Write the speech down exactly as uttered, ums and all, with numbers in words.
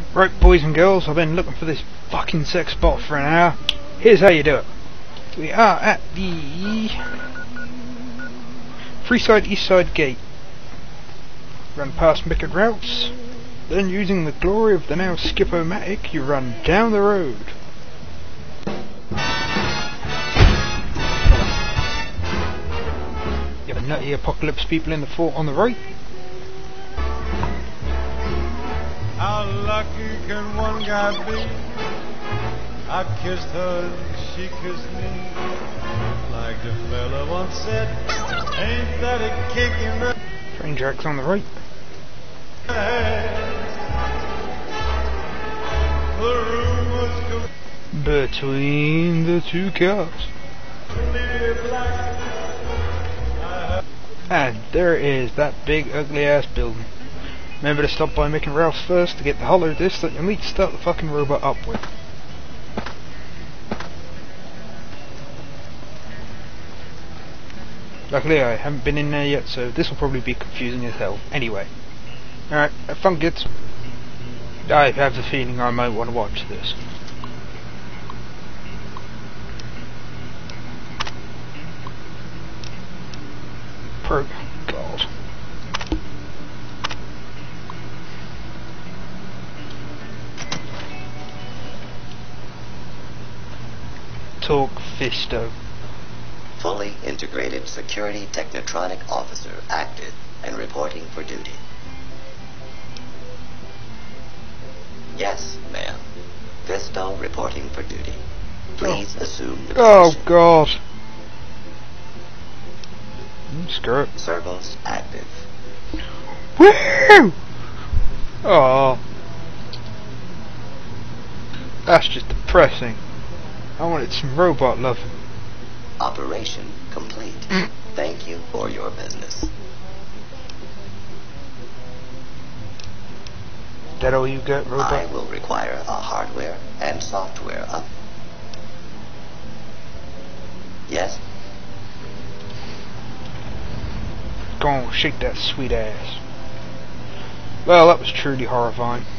Right, boys and girls, I've been looking for this fucking sex bot for an hour. Here's how you do it. We are at the Freeside Eastside Gate. Run past Micked routes, then using the glory of the now Skip-O-Matic, you run down the road. You have a nutty apocalypse people in the fort on the right. How lucky can one guy be? I kissed her and she kissed me. Like the fella once said, ain't that a kick in the Train tracks on the right. head? The room was Between the two cars. completely black. And there it is, that big ugly ass building. Remember to stop by Mick and Ralph's first to get the hollow disc that you'll need to start the fucking robot up with. Luckily I haven't been in there yet, so this will probably be confusing as hell. Anyway. Alright, have fun kids. I have the feeling I might want to watch this. Pro God. Talk Fisto. Fully integrated security technotronic officer active and reporting for duty. Yes, ma'am. Fisto reporting for duty. Please Oh. assume the Oh position. God. Mm, Screw it. Servos active. Woo! Oh. That's just depressing. I wanted some robot love. Operation complete. Thank you for your business. That all you got, robot? I will require a hardware and software up. Yes? Go on, shake that sweet ass. Well, that was truly horrifying.